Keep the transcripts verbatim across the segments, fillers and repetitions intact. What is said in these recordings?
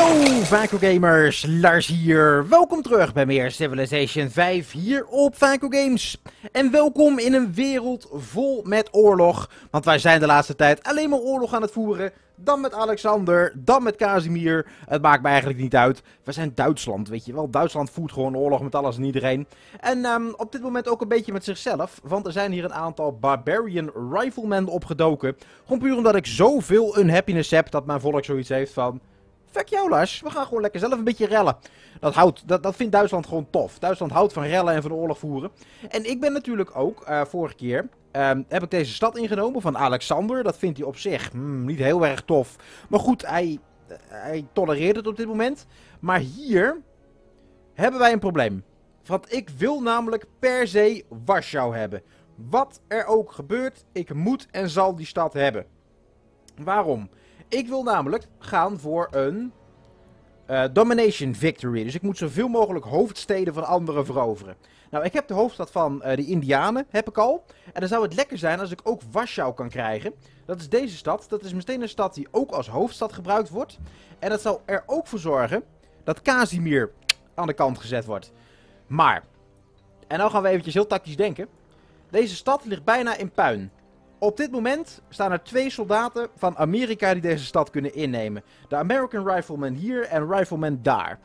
Hallo Vaco Gamers, Lars hier. Welkom terug bij meer Civilization vijf hier op Vaco Games. En welkom in een wereld vol met oorlog. Want wij zijn de laatste tijd alleen maar oorlog aan het voeren. Dan met Alexander, dan met Casimir. Het maakt me eigenlijk niet uit. We zijn Duitsland, weet je wel. Duitsland voert gewoon oorlog met alles en iedereen. En um, op dit moment ook een beetje met zichzelf. Want er zijn hier een aantal Barbarian Riflemen opgedoken. Gewoon puur omdat ik zoveel unhappiness heb dat mijn volk zoiets heeft van... Fuck jou Lars, we gaan gewoon lekker zelf een beetje rellen. Dat, houdt, dat, dat vindt Duitsland gewoon tof. Duitsland houdt van rellen en van oorlog voeren. En ik ben natuurlijk ook, uh, vorige keer, um, heb ik deze stad ingenomen van Alexander. Dat vindt hij op zich hmm, niet heel erg tof. Maar goed, hij, uh, hij tolereert het op dit moment. Maar hier hebben wij een probleem. Want ik wil namelijk per se Warschau hebben. Wat er ook gebeurt, ik moet en zal die stad hebben. Waarom? Ik wil namelijk gaan voor een uh, domination victory. Dus ik moet zoveel mogelijk hoofdsteden van anderen veroveren. Nou, ik heb de hoofdstad van uh, de Indianen, heb ik al. En dan zou het lekker zijn als ik ook Warschau kan krijgen. Dat is deze stad. Dat is meteen een stad die ook als hoofdstad gebruikt wordt. En dat zal er ook voor zorgen dat Casimir aan de kant gezet wordt. Maar, en nou gaan we eventjes heel tactisch denken. Deze stad ligt bijna in puin. Op dit moment staan er twee soldaten van Amerika die deze stad kunnen innemen. De American Rifleman hier en Rifleman daar.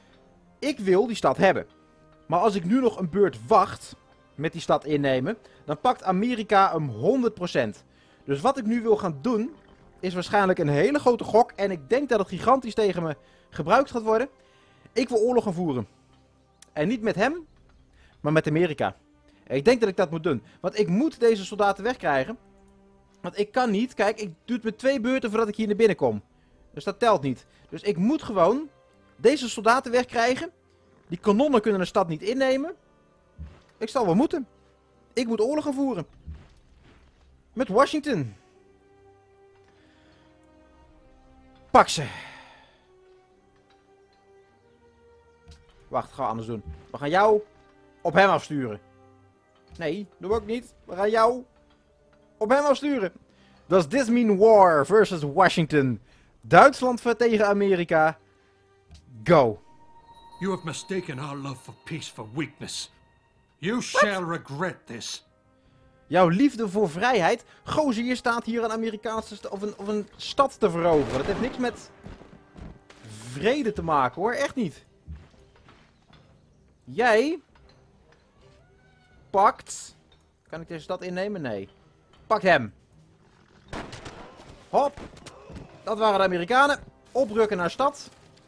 Ik wil die stad hebben. Maar als ik nu nog een beurt wacht met die stad innemen, dan pakt Amerika hem honderd procent. Dus wat ik nu wil gaan doen, is waarschijnlijk een hele grote gok. En ik denk dat het gigantisch tegen me gebruikt gaat worden. Ik wil oorlog gaan voeren. En niet met hem, maar met Amerika. Ik denk dat ik dat moet doen. Want ik moet deze soldaten wegkrijgen. Want ik kan niet. Kijk, ik doe het met twee beurten voordat ik hier naar binnen kom. Dus dat telt niet. Dus ik moet gewoon deze soldaten wegkrijgen. Die kanonnen kunnen de stad niet innemen. Ik zal wel moeten. Ik moet oorlog gaan voeren. Met Washington. Pak ze. Wacht, gaan we anders doen. We gaan jou op hem afsturen. Nee, doen we ook niet. We gaan jou op hem afsturen. Does this mean war versus Washington? Duitsland tegen Amerika. Go. You have mistaken our love for peace for weakness. You shall regret this. Jouw liefde voor vrijheid? Gozer, hier staat hier een Amerikaanse st of, een, of een stad te veroveren. Dat heeft niks met vrede te maken hoor, echt niet. Jij pakt... Kan ik deze stad innemen? Nee. Pak hem. Hop. Dat waren de Amerikanen. Oprukken naar stad.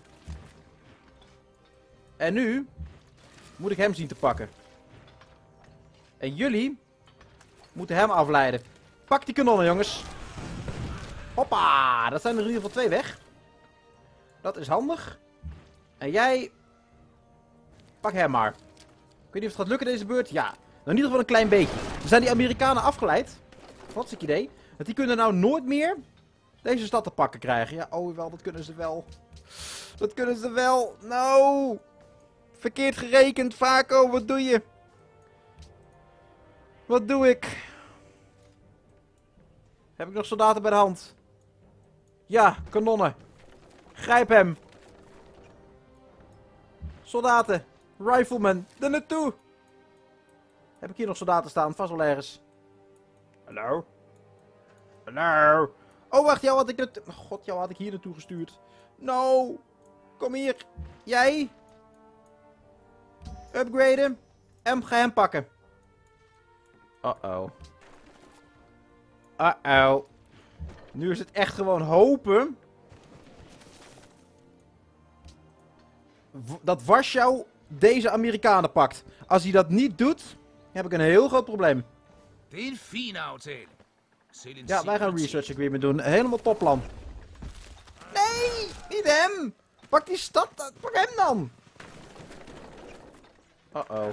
En nu moet ik hem zien te pakken. En jullie moeten hem afleiden. Pak die kanonnen, jongens. Hoppa. Dat zijn er in ieder geval twee weg. Dat is handig. En jij... Pak hem maar. Ik weet niet of het gaat lukken deze beurt. Ja. In ieder geval een klein beetje. Er zijn die Amerikanen afgeleid. Wat is het idee? Dat die kunnen nou nooit meer deze stad te pakken krijgen. Ja, oh wel, dat kunnen ze wel. Dat kunnen ze wel. Nou. Verkeerd gerekend, Vaco. Wat doe je? Wat doe ik? Heb ik nog soldaten bij de hand? Ja, kanonnen. Grijp hem. Soldaten. Rifleman. Er naartoe. Heb ik hier nog soldaten staan? Vast wel ergens. Hallo? Hallo? Oh, wacht, jou had ik het... God, jou had ik hier naartoe gestuurd. No! Kom hier. Jij? Upgraden. En ga hem pakken. Uh-oh. Uh-oh. Nu is het echt gewoon hopen... dat Warschau deze Amerikanen pakt. Als hij dat niet doet... heb ik een heel groot probleem. Ja, wij gaan een research agreement doen. Helemaal topplan. Nee, niet hem. Pak die stad. Pak hem dan. Uh-oh.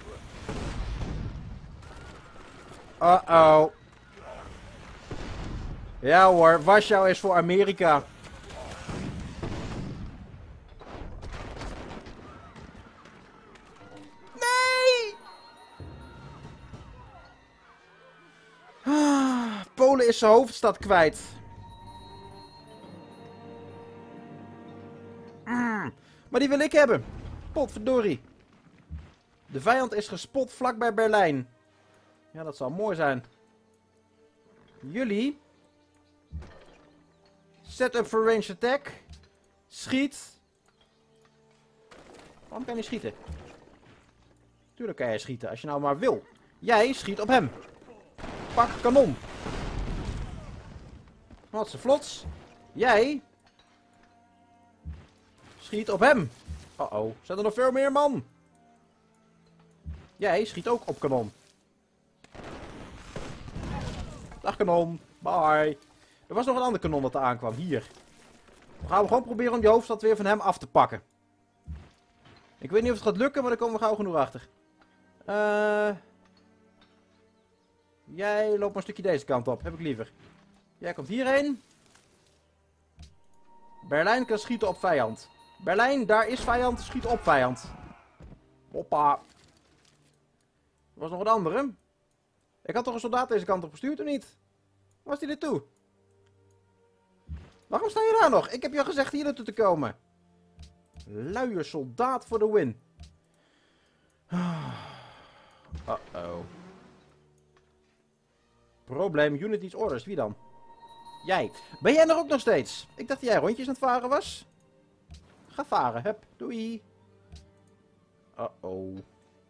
Uh-oh. Ja hoor, Warschau is voor Amerika. Polen is zijn hoofdstad kwijt. Maar die wil ik hebben. Potverdorie. De vijand is gespot vlakbij Berlijn. Ja, dat zal mooi zijn. Jullie. Set up for range attack. Schiet. Waarom kan je niet schieten? Tuurlijk kan jij schieten, als je nou maar wil. Jij schiet op hem. Pak kanon. Wat ze vlots. Jij. Schiet op hem. Uh oh, zijn er nog veel meer, man? Jij schiet ook op kanon. Dag kanon. Bye. Er was nog een ander kanon dat er aankwam. Hier. Dan gaan we gewoon proberen om die hoofdstad weer van hem af te pakken. Ik weet niet of het gaat lukken, maar daar komen we gauw genoeg achter. Uh... Jij loopt maar een stukje deze kant op. Heb ik liever. Jij komt hierheen. Berlijn kan schieten op vijand. Berlijn, daar is vijand. Schiet op vijand. Hoppa. Er was nog een andere. Ik had toch een soldaat deze kant op gestuurd, of niet? Waar was die naartoe? Waarom sta je daar nog? Ik heb je al gezegd hier naartoe te komen. Luie soldaat voor de win. Uh-oh. Probleem, unit needs orders. Wie dan? Jij. Ben jij er ook nog steeds? Ik dacht dat jij rondjes aan het varen was. Ga varen, hup. Doei. Uh-oh.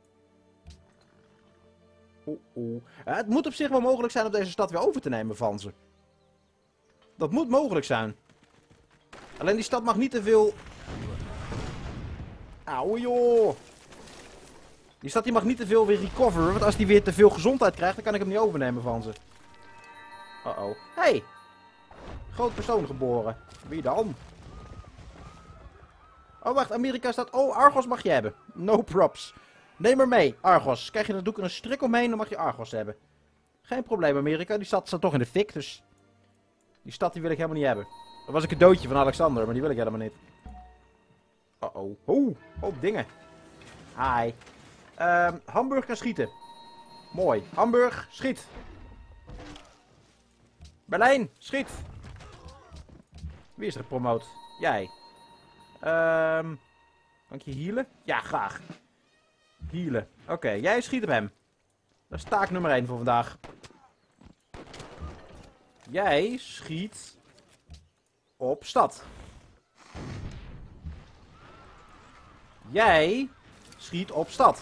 Uh-oh. Ja, het moet op zich wel mogelijk zijn om deze stad weer over te nemen van ze. Dat moet mogelijk zijn. Alleen die stad mag niet te veel... Auw joh. Die stad die mag niet te veel weer recoveren. Want als die weer te veel gezondheid krijgt, dan kan ik hem niet overnemen van ze. Uh-oh. Hey. Groot persoon geboren. Wie dan? Oh wacht, Amerika staat... Oh, Argos mag je hebben. No props. Neem maar mee, Argos. Krijg je, dan doe ik er een strik omheen, dan mag je Argos hebben. Geen probleem, Amerika. Die stad staat toch in de fik, dus... Die stad die wil ik helemaal niet hebben. Dat was een cadeautje van Alexander, maar die wil ik helemaal niet. Uh-oh. Oeh, hoop dingen. Hi. Uh, Hamburg kan schieten. Mooi. Hamburg, schiet. Berlijn, schiet. Wie is er gepromoot? Jij. Ehm... Kan ik je healen? Ja, graag. Healen. Oké, okay, jij schiet op hem. Dat is taak nummer één voor vandaag. Jij schiet op stad. Jij schiet op stad.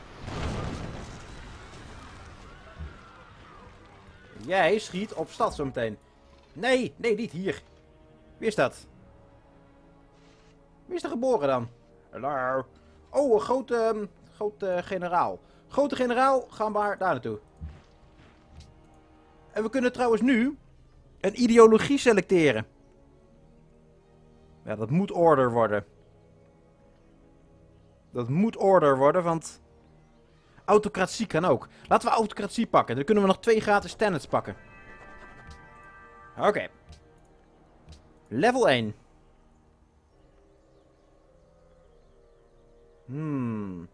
Jij schiet op stad zometeen. Nee, nee, niet hier. Wie is dat? Wie is er geboren dan? Hallo. Oh, een grote, um, grote generaal. Grote generaal, gaan maar daar naartoe. En we kunnen trouwens nu een ideologie selecteren. Ja, dat moet order worden. Dat moet order worden, want... Autocratie kan ook. Laten we autocratie pakken. Dan kunnen we nog twee gratis tenants pakken. Oké. Okay. Level één. Hmm.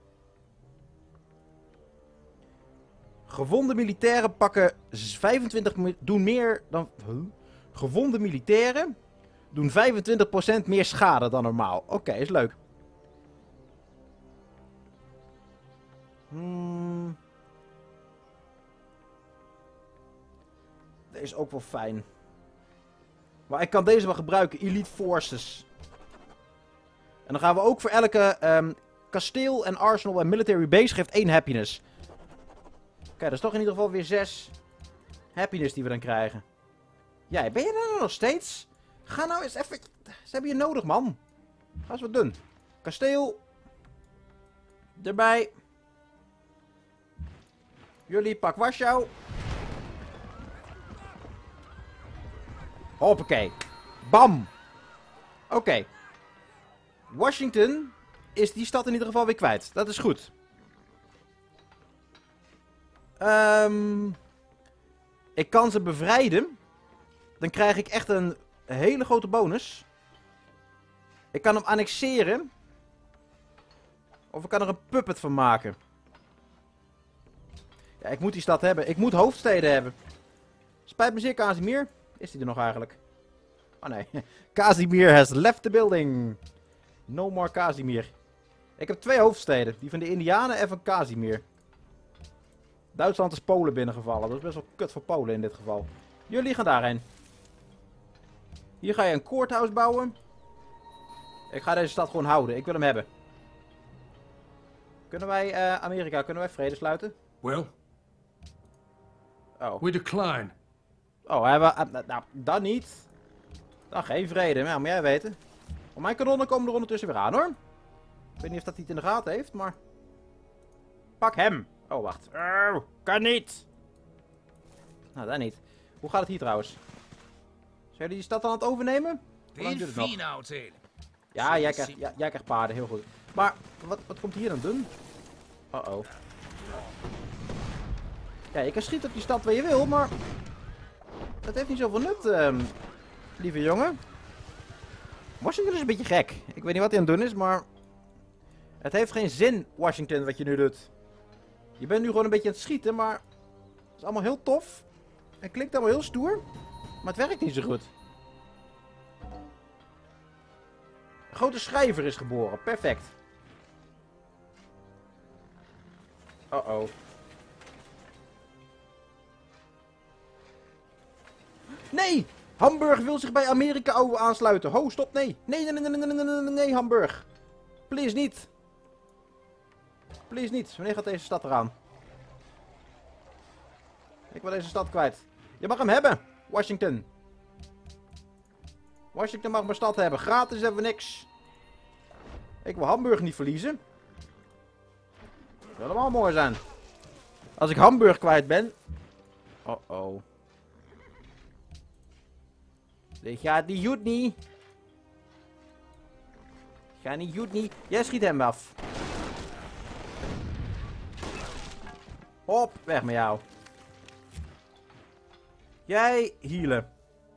Gewonde militairen pakken vijfentwintig... Doen meer dan... Huh? Gewonde militairen doen vijfentwintig procent meer schade dan normaal. Oké, okay, is leuk. Hmm. Deze is ook wel fijn. Maar ik kan deze wel gebruiken. Elite Forces. En dan gaan we ook voor elke um, kasteel en arsenal en military base geeft één happiness. Kijk, dat is toch in ieder geval weer zes happiness die we dan krijgen. Jij, ben je er nog steeds? Ga nou eens even... Ze hebben je nodig, man. Ga eens wat doen. Kasteel. Erbij. Jullie, pak Warschau. Hoppakee. Bam. Oké. Okay. Washington is die stad in ieder geval weer kwijt. Dat is goed. Um, ik kan ze bevrijden. Dan krijg ik echt een hele grote bonus. Ik kan hem annexeren. Of ik kan er een puppet van maken. Ja, ik moet die stad hebben. Ik moet hoofdsteden hebben. Spijt me zeer, Casimir. Is die er nog eigenlijk? Oh nee. Casimir has left the building. No more Casimir. Ik heb twee hoofdsteden. Die van de Indianen en van Casimir. Duitsland is Polen binnengevallen. Dat is best wel kut voor Polen in dit geval. Jullie gaan daarheen. Hier ga je een courthouse bouwen. Ik ga deze stad gewoon houden. Ik wil hem hebben. Kunnen wij, uh, Amerika, kunnen wij vrede sluiten? Well, Oh. we decline. Oh, hebben we... Uh, nou, dan niet. Dan geen vrede. Maar ja, moet jij weten. Op mijn kanonnen komen er ondertussen weer aan, hoor. Ik weet niet of dat hij het in de gaten heeft, maar... Pak hem. Oh, wacht. Oh, kan niet. Nou, dat niet. Hoe gaat het hier trouwens? Zijn jullie die stad aan het overnemen? Hoe lang duurt het nog? Ja, jij krijgt, ja, jij krijgt paarden. Heel goed. Maar, wat, wat komt hier dan doen? Uh-oh. Ja, je kan schieten op die stad waar je wil, maar... Dat heeft niet zoveel nut, um, lieve jongen. Washington is een beetje gek. Ik weet niet wat hij aan het doen is, maar... Het heeft geen zin, Washington, wat je nu doet. Je bent nu gewoon een beetje aan het schieten, maar... Het is allemaal heel tof. Het klinkt allemaal heel stoer. Maar het werkt niet zo goed. Een grote schrijver is geboren. Perfect. Uh-oh. Nee! Hamburg wil zich bij Amerika aansluiten. Ho, stop, nee. Nee, nee, nee, nee, nee, nee, nee, nee, Hamburg. Please niet. Please niet. Wanneer gaat deze stad eraan? Ik wil deze stad kwijt. Je mag hem hebben, Washington. Washington mag mijn stad hebben. Gratis hebben we niks. Ik wil Hamburg niet verliezen. Dat zou helemaal mooi zijn. Als ik Hamburg kwijt ben... Oh oh. Dit gaat niet goed niet. Gaat niet goed niet. Jij schiet hem af. Hop, weg met jou. Jij healen.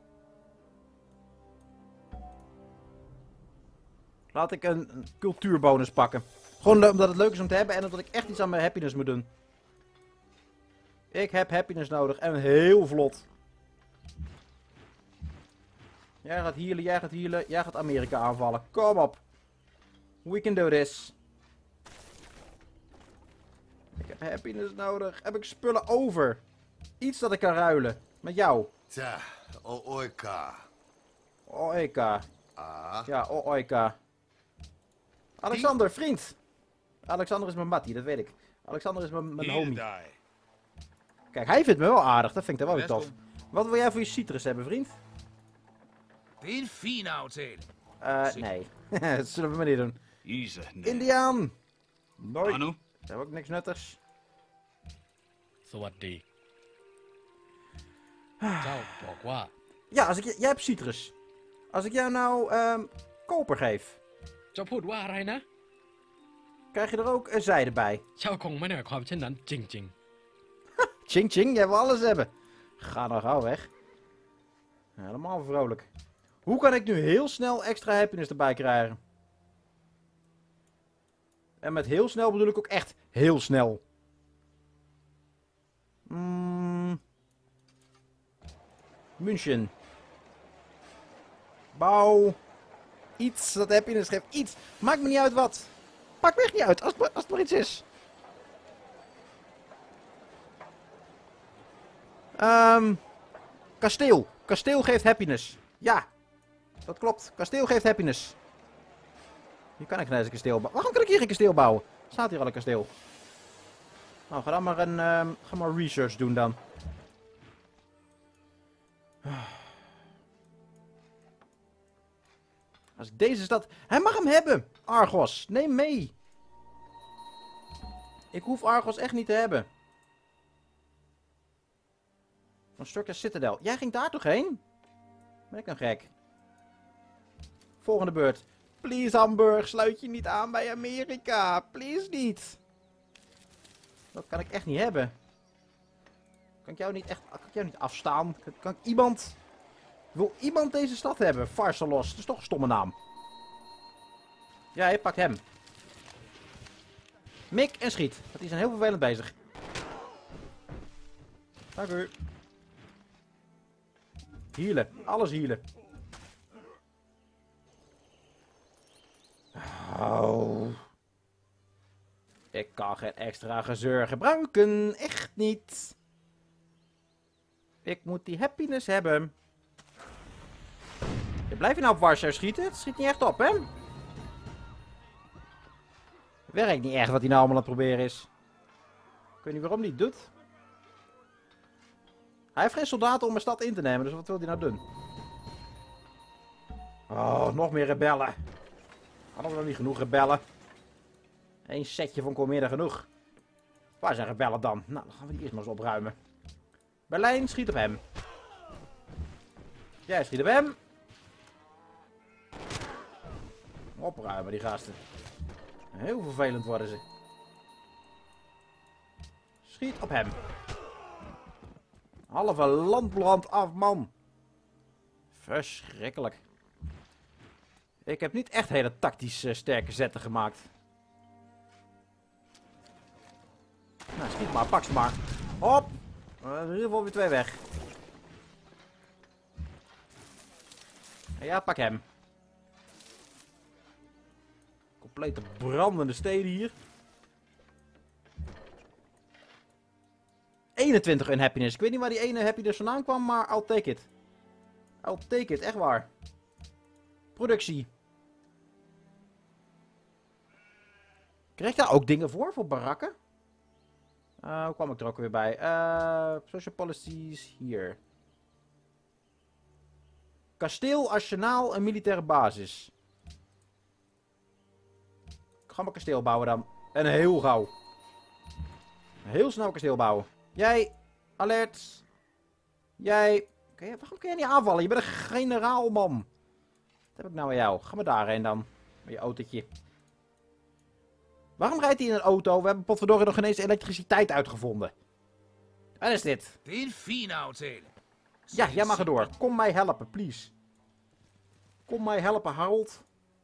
Laat ik een, een cultuurbonus pakken. Gewoon omdat het leuk is om te hebben en omdat ik echt iets aan mijn happiness moet doen. Ik heb happiness nodig en heel vlot. Jij gaat healen, jij gaat healen, jij gaat Amerika aanvallen. Kom op. We can do this. Ik heb happiness nodig. Heb ik spullen over? Iets dat ik kan ruilen. Met jou. Tja, Ooika. Oika. Ah. Ja, Oika. Alexander, vriend. Alexander is mijn mattie, dat weet ik. Alexander is mijn, mijn homie. Kijk, hij vindt me wel aardig. Dat vind ik dan wel weer tof. Wat wil jij voor je citrus hebben, vriend? Den fin aftale. Eh, nee. Dat zullen we maar niet doen. Ise, nee. Indiaan. Nooit. Anu? Dat heb ook niks nuttigs. สวัสดี เจ้าบอกว่า Ja, als ik, jij hebt citrus. Als ik jou nou ehm koper geef, เจ้าพูดว่าอะไรนะ krijg je er ook een zijde bij. เจ้าคงไม่ได้หมายความเช่นนั้นจริง Ching ching, jij wil alles hebben. Ga nou gauw weg. Helemaal vrolijk. Hoe kan ik nu heel snel extra happiness erbij krijgen? En met heel snel bedoel ik ook echt heel snel. Mm. München. Bouw. Iets dat happiness geeft. Iets. Maakt me niet uit wat. Maakt me echt niet uit. Als het maar, als het maar iets is. Um, kasteel. Kasteel geeft happiness. Ja. Dat klopt. Kasteel geeft happiness. Hier kan ik geen eens een kasteel bouwen. Waarom kan ik hier geen kasteel bouwen? Staat hier al een kasteel? Nou, ga dan maar een um, ga maar research doen dan. Als ik deze stad... Hij mag hem hebben! Argos, neem mee! Ik hoef Argos echt niet te hebben. Constructor Citadel. Jij ging daar toch heen? Ben ik nou gek? Volgende beurt. Please Hamburg, sluit je niet aan bij Amerika. Please niet. Dat kan ik echt niet hebben. Kan ik jou niet echt... Kan ik jou niet afstaan? Kan, kan ik iemand... Wil iemand deze stad hebben? Pharsalos. Dat is toch een stomme naam. Ja, je pakt hem. Mik en schiet. Want die zijn heel vervelend bezig. Dank u. Healen. Alles healen. Oh. Ik kan geen extra gezeur gebruiken. Echt niet. Ik moet die happiness hebben. Je blijft je nou op Warschau schieten? Het schiet niet echt op, hè? Werkt niet echt wat hij nou allemaal aan het proberen is. Ik weet niet waarom hij het doet. Hij heeft geen soldaten om een stad in te nemen, dus wat wil hij nou doen? Oh, nog meer rebellen. Hadden we nog niet genoeg rebellen? Eén setje vond ik al meer dan genoeg. Waar zijn rebellen dan? Nou, dan gaan we die eerst maar eens opruimen. Berlijn, schiet op hem. Jij schiet op hem. Opruimen, die gasten. Heel vervelend worden ze. Schiet op hem. Halve landbrand af, man. Verschrikkelijk. Ik heb niet echt hele tactisch uh, sterke zetten gemaakt. Nou, schiet maar, pak ze maar. Hop. Uh, er in ieder geval weer twee weg. Ja, pak hem. Complete brandende steden hier. eenentwintig unhappiness. Ik weet niet waar die ene happiness vandaan kwam, maar I'll take it. I'll take it, echt waar. Productie. Krijg ik daar ook dingen voor, voor barakken? Uh, hoe kwam ik er ook weer bij? Uh, social policies, hier. Kasteel, arsenaal en militaire basis. Ik ga mijn kasteel bouwen dan. En heel gauw. Heel snel kasteel bouwen. Jij, alert. Jij. Okay, waarom kun je niet aanvallen? Je bent een generaal, man. Wat heb ik nou aan jou? Ga maar daarheen dan. Met je autootje. Waarom rijdt hij in een auto? We hebben potverdorie nog ineens elektriciteit uitgevonden. Wat is dit? Den Finautel. Ja, jij mag erdoor. Kom mij helpen, please. Kom mij helpen, Harold.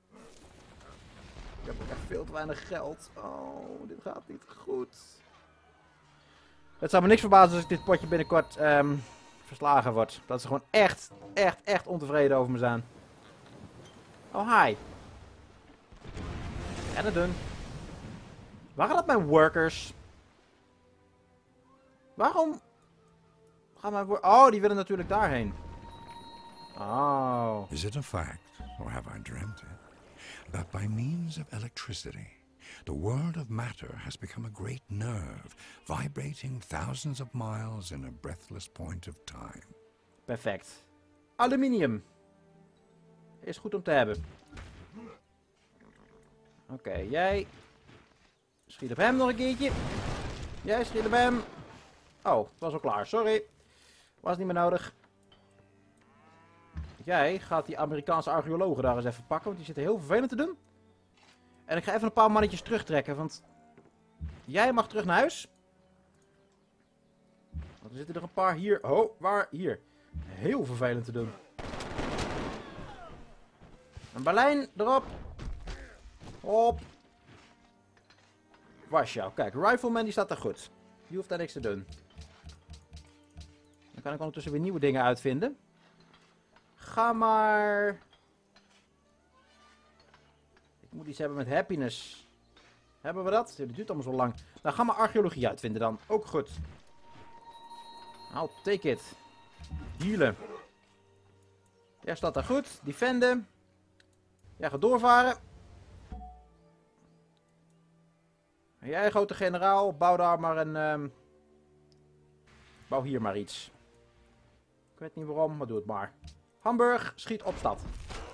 Ik heb ook echt veel te weinig geld. Oh, dit gaat niet goed. Het zou me niks verbazen als ik dit potje binnenkort um, verslagen word. Dat ze gewoon echt, echt, echt ontevreden over me zijn. Oh, hi. En dat doen. Waren dat mijn workers? Waarom gaan mijn workers... Oh, die willen natuurlijk daarheen. Oh. Is it a fact, or have I dreamt it, that by means of electricity, the world of matter has become a great nerve, vibrating thousands of miles in a breathless point of time? Perfect. Aluminium. Is goed om te hebben. Oké, okay, jij... Schiet op hem nog een keertje. Jij schiet op hem. Oh, het was al klaar. Sorry. Was niet meer nodig. Jij gaat die Amerikaanse archeologen daar eens even pakken. Want die zitten heel vervelend te doen. En ik ga even een paar mannetjes terugtrekken. Want jij mag terug naar huis. Want er zitten er een paar hier. Oh, waar? Hier. Heel vervelend te doen. En Berlijn erop. Hop. Warschau. Kijk, Rifleman die staat daar goed. Die hoeft daar niks te doen. Dan kan ik ondertussen weer nieuwe dingen uitvinden. Ga maar... Ik moet iets hebben met happiness. Hebben we dat? Dit duurt allemaal zo lang. Nou, ga maar archeologie uitvinden dan. Ook goed. I'll take it. Healen. Jij staat daar goed. Defenden. Jij gaat doorvaren. En jij, grote generaal, bouw daar maar een... Um... Bouw hier maar iets. Ik weet niet waarom, maar doe het maar. Hamburg, schiet op stad.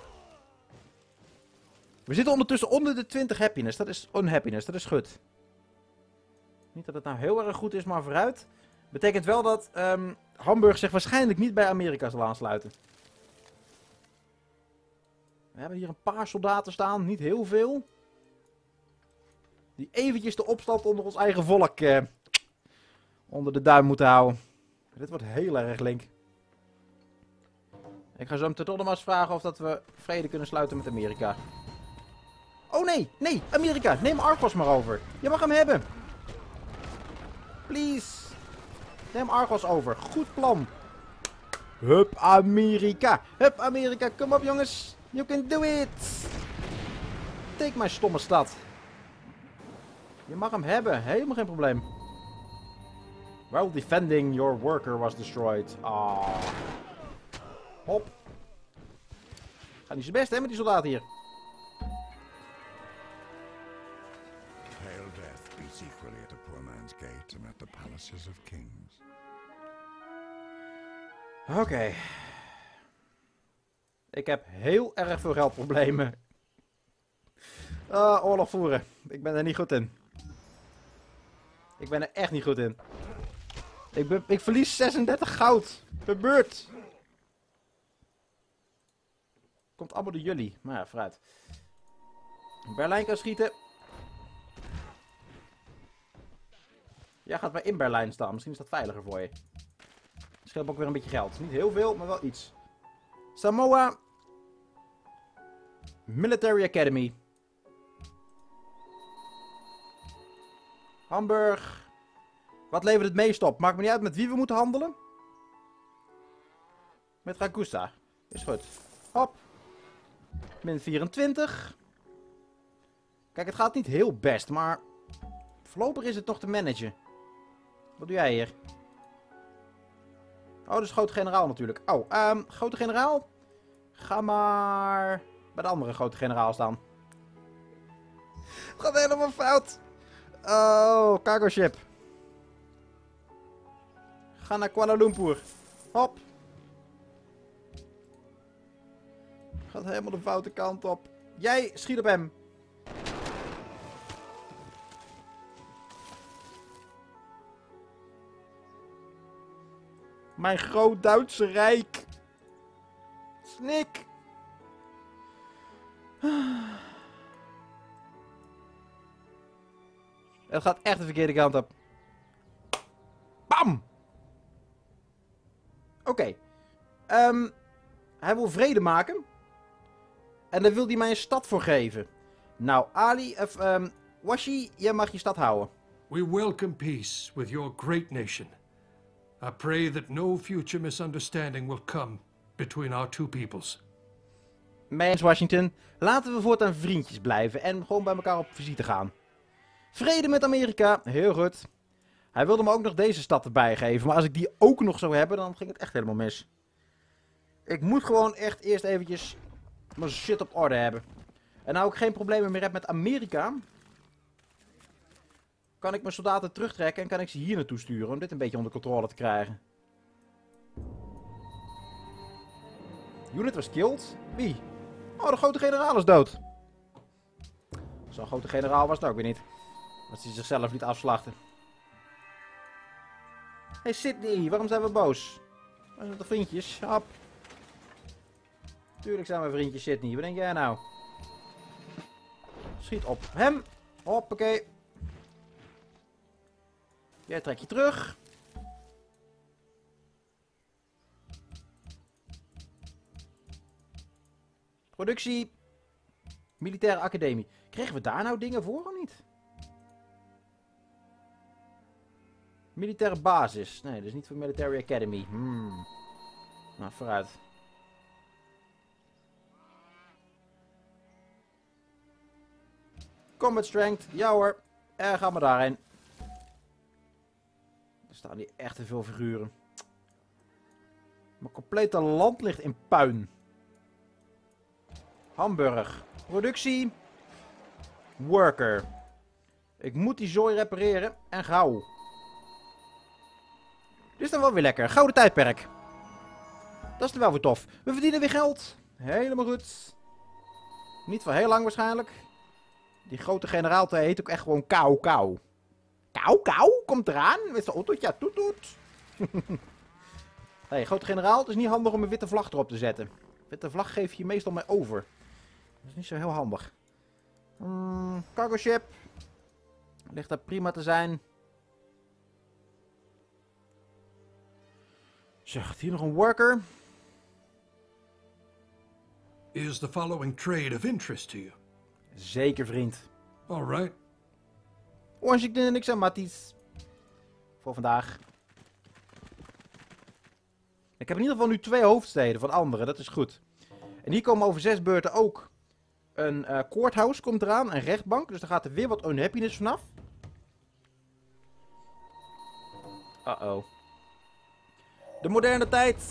We zitten ondertussen onder de twintig happiness. Dat is unhappiness, dat is goed. Niet dat het nou heel erg goed is, maar vooruit. Betekent wel dat um, Hamburg zich waarschijnlijk niet bij Amerika zal aansluiten. We hebben hier een paar soldaten staan, niet heel veel. Die eventjes de opstand onder ons eigen volk uh, onder de duim moeten houden. Dit wordt heel erg link. Ik ga zo meteen toch nog maar eens vragen of dat we vrede kunnen sluiten met Amerika. Oh nee, nee, Amerika, neem Argos maar over. Je mag hem hebben. Please. Neem Argos over. Goed plan. Hup Amerika. Hup Amerika, kom op jongens. You can do it. Take mijn stomme stad. Je mag hem hebben, helemaal geen probleem. While defending, your worker was destroyed. Ah. Hop. Gaat niet zijn best, hè, met die soldaten hier. Pale death beats equally at a poor man's gate and at the palaces of kings. Oké. Okay. Ik heb heel erg veel geldproblemen. Uh, oorlog voeren. Ik ben er niet goed in. Ik ben er echt niet goed in. Ik, ben, ik verlies zesendertig goud per beurt. Komt allemaal door jullie. Maar ja, vooruit. Berlijn kan schieten. Jij gaat maar in Berlijn staan. Misschien is dat veiliger voor je. Scheelt ook weer een beetje geld. Niet heel veel, maar wel iets. Samoa. Military Academy. Hamburg. Wat levert het meest op? Maakt me niet uit met wie we moeten handelen. Met Ragusa. Is goed. Hop. Min vierentwintig. Kijk, het gaat niet heel best, maar voorlopig is het nog te managen. Wat doe jij hier? Oh, dat is grote generaal natuurlijk. Oh, um, grote generaal. Ga maar bij de andere grote generaal staan. Het gaat helemaal fout. Oh, cargo ship. Ga naar Kuala Lumpur. Hop. Gaat helemaal de foute kant op. Jij schiet op hem. Mijn groot Duitse rijk. Snik. Het gaat echt de verkeerde kant op. Bam! Oké. Okay. Um, hij wil vrede maken. En daar wil hij mij een stad voor geven. Nou, Ali, of um, Washi, jij mag je stad houden. We welcome peace with your great nation. I pray that no future misunderstanding will come between our two peoples. Mee eens, Washington. Laten we voortaan vriendjes blijven en gewoon bij elkaar op visite gaan. Vrede met Amerika, heel goed. Hij wilde me ook nog deze stad erbij geven, maar als ik die ook nog zou hebben, dan ging het echt helemaal mis. Ik moet gewoon echt eerst eventjes mijn shit op orde hebben. En nou ik geen problemen meer heb met Amerika, kan ik mijn soldaten terugtrekken en kan ik ze hier naartoe sturen om dit een beetje onder controle te krijgen. Unit was killed. Wie? Oh, de grote generaal is dood. Zo'n grote generaal was het ook weer niet. Dat hij zichzelf niet afslachten. Hé hey Sydney, waarom zijn we boos? Waar zijn de vriendjes? Hop. Tuurlijk zijn we vriendjes, Sydney. Wat denk jij nou? Schiet op hem. Hoppakee. Jij trek je terug. Productie. Militaire Academie. Kregen we daar nou dingen voor of niet? Militaire basis. Nee, dat is niet voor Military Academy. Hmm. Nou, vooruit. Combat Strength. Ja hoor. En gaan we daarheen. Er staan hier echt te veel figuren. Mijn complete land ligt in puin. Hamburg. Productie. Worker. Ik moet die zooi repareren. En gauw. Dit is dan wel weer lekker. Gouden tijdperk. Dat is er wel weer tof. We verdienen weer geld. Helemaal goed. Niet voor heel lang waarschijnlijk. Die grote generaal heet ook echt gewoon Kou Kou. Kou Kou? Komt eraan. Met zijn autootje. Toet toet. Hey, grote generaal. Het is niet handig om een witte vlag erop te zetten. Witte vlag geef je meestal mee over. Dat is niet zo heel handig. Hmm, cargo ship. Ligt daar prima te zijn. Zeg, hier nog een worker. Is the following trade of interest to you? Zeker, vriend. All right. Washington en niks aan Matties. Voor vandaag. Ik heb in ieder geval nu twee hoofdsteden van anderen. Dat is goed. En hier komen over zes beurten ook Een uh, courthouse komt eraan, een rechtbank. Dus daar gaat er weer wat unhappiness vanaf. Uh-oh. De moderne tijd.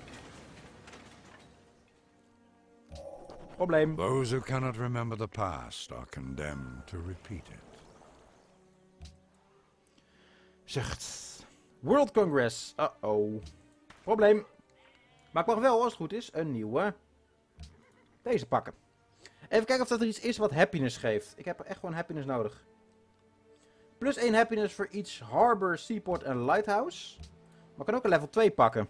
Probleem. Those who cannot remember the past are condemned to repeat it. Zucht. World Congress. Uh-oh. Probleem. Maar ik mag wel, als het goed is, een nieuwe. Deze pakken. Even kijken of dat er iets is wat happiness geeft. Ik heb echt gewoon happiness nodig. Plus één happiness voor each harbor, seaport en lighthouse. Maar ik kan ook een level twee pakken.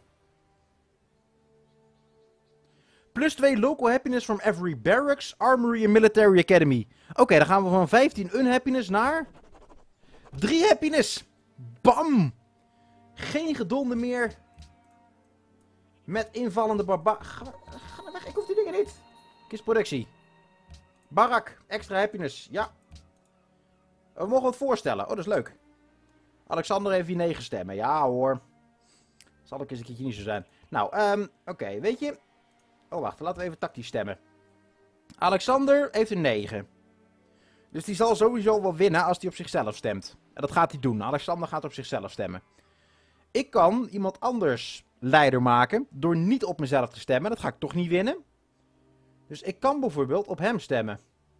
Plus twee local happiness from every barracks, armory en military academy. Oké, okay, dan gaan we van vijftien unhappiness naar drie happiness. Bam! Geen gedonde meer. Met invallende barba... Ga, ga maar weg, ik hoef die dingen niet. Kies productie. Barak, extra happiness. Ja. We mogen wat voorstellen. Oh, dat is leuk. Alexander heeft hier negen stemmen. Ja hoor. Zal ik eens een keertje niet zo zijn. Nou, um, oké, okay, weet je... Oh, wacht, laten we even tactisch stemmen. Alexander heeft een negen. Dus die zal sowieso wel winnen als hij op zichzelf stemt. En dat gaat hij doen. Alexander gaat op zichzelf stemmen. Ik kan iemand anders leider maken door niet op mezelf te stemmen. Dat ga ik toch niet winnen. Dus ik kan bijvoorbeeld op hem stemmen.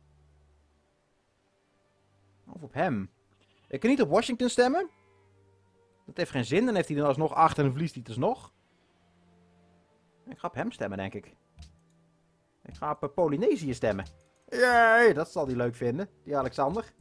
Of op hem. Ik kan niet op Washington stemmen. Dat heeft geen zin. Dan heeft hij dan alsnog acht en dan verliest hij het alsnog. Ik ga op hem stemmen, denk ik. Ik ga op uh, Polynesië stemmen. Jee, dat zal hij leuk vinden. Die Alexander.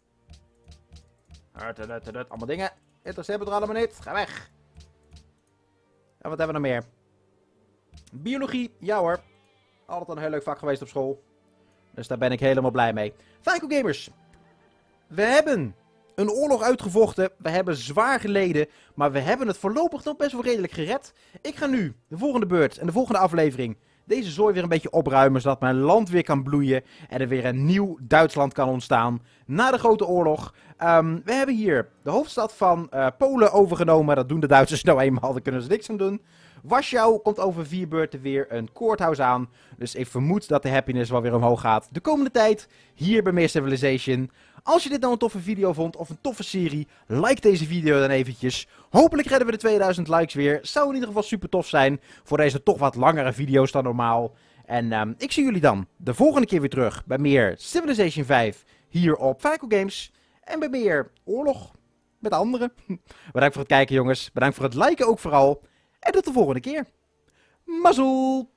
Allemaal dingen. Interesseert me er allemaal niet. Ga weg. En wat hebben we nog meer? Biologie. Ja hoor. Altijd een heel leuk vak geweest op school. Dus daar ben ik helemaal blij mee. Fyco Gamers. We hebben een oorlog uitgevochten. We hebben zwaar geleden. Maar we hebben het voorlopig nog best wel redelijk gered. Ik ga nu de volgende beurt en de volgende aflevering deze zooi weer een beetje opruimen. Zodat mijn land weer kan bloeien. En er weer een nieuw Duitsland kan ontstaan. Na de Grote Oorlog. Um, we hebben hier de hoofdstad van uh, Polen overgenomen. Dat doen de Duitsers nou eenmaal. Daar kunnen ze niks aan doen. Warschau komt over vier beurten weer een courthouse aan. Dus ik vermoed dat de happiness wel weer omhoog gaat. De komende tijd hier bij Meer Civilization. Als je dit nou een toffe video vond of een toffe serie, like deze video dan eventjes. Hopelijk redden we de tweeduizend likes weer. Zou in ieder geval super tof zijn voor deze toch wat langere video's dan normaal. En um, ik zie jullie dan de volgende keer weer terug bij meer Civilization vijf hier op Fyco Games. En bij meer oorlog met anderen. Bedankt voor het kijken jongens. Bedankt voor het liken ook vooral. En tot de volgende keer. Mazzel!